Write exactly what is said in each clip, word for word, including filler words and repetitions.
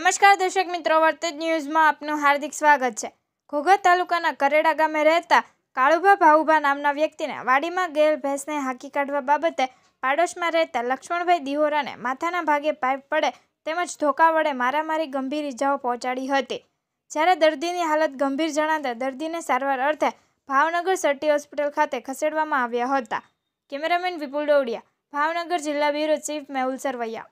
નમસ્કાર દર્શક મિત્રો, વર્તેજ ન્યૂઝમાં આપનું હાર્દિક સ્વાગત છે। ઘોઘા તાલુકાના કરેડા ગામે રહેતા કાળુભા ભાઉભા નામના વ્યક્તિને વાડીમાં ગયેલ ભેંસને હાંકી કાઢવા બાબતે પાડોશમાં રહેતા લક્ષ્મણભાઈ દિહોરાને માથાના ભાગે પાઇપ પડે તેમજ ધોકા વડે મારામારી ગંભીર ઇજાઓ પહોંચાડી હતી। જ્યારે દર્દીની હાલત ગંભીર જણાતા દર્દીને સારવાર અર્થે ભાવનગર સટી હોસ્પિટલ ખાતે ખસેડવામાં આવ્યા હતા। કેમેરામેન વિપુલ ડોડિયા, ભાવનગર જિલ્લા બ્યુરો ચીફ મેહુલ સરવૈયા।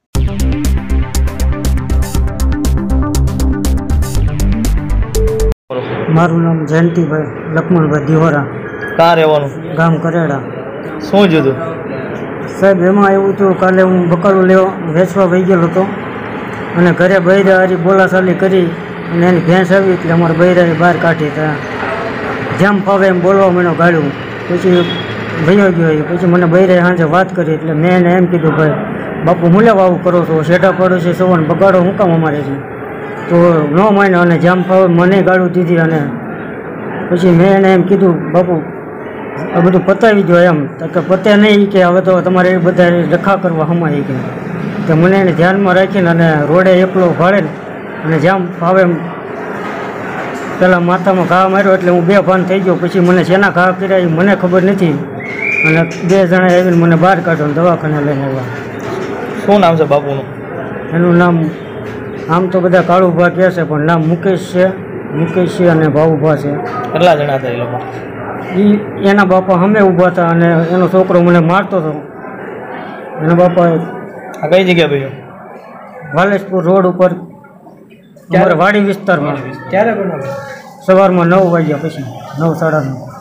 મારું નામ જયંતિભાઈ લક્ષ્મણભાઈ દિહોરા, ક્યાં રહેવાનું? ગામ કરેડા। શું જોયું સાહેબ? એમાં એવું થયું, કાલે હું બકાલું લેવા વેચવા વહી ગયેલો હતો અને ઘરે બૈરા હારી બોલાચાલી કરી અને એની ભેંસ આવી એટલે અમારા બૈરાની બહાર કાઢી ત્યાં જેમ ફાવે એમ બોલવા મને ગાળ્યું। પછી વયો ગયો એ પછી મને બૈરાએ સાંજે વાત કરી એટલે મેં એને એમ કીધું, ભાઈ બાપુ હું લેવા આવું કરો છો? શેઠા પડોશી સવારને બગાડો હું કામ અમારે છે? તો ન માન્યો અને જેમ ફાવે મને ગાળું દીધી અને પછી મેં એને એમ કીધું, બાપુ આ બધું પતાવી દો એમ કે પતે નહીં કે હવે તો તમારે એ બધા રખા કરવા હમાય કે તો મને એને ધ્યાનમાં રાખીને અને રોડે એકલો ભાળે અને જેમ ફાવે એમ પહેલાં માથામાં ઘા માર્યો એટલે હું બે ભાન થઈ ગયો। પછી મને શેના ઘા કર્યા એ મને ખબર નથી અને બે જણા આવીને મને બહાર કાઢો દવાખાને લઈને આવ્યા। શું નામ છે બાપુનું? એનું નામ આમ તો બધા કાળુભા કહે છે પણ નામ મુકેશ છે, મુકેશ છે અને ભાઉભા છે। કેટલા જણા હતા એ લોકો? એ એના બાપા અમે ઊભા હતા અને એનો છોકરો મને મારતો હતો। એના બાપા આ કઈ જગ્યા ભાઈ? વાલેશપુર રોડ ઉપર અમારા વાડી વિસ્તારમાં। ક્યારે બનાવ્યું? સવારમાં નવ વાગ્યા પછી, નવ સાડા નવ।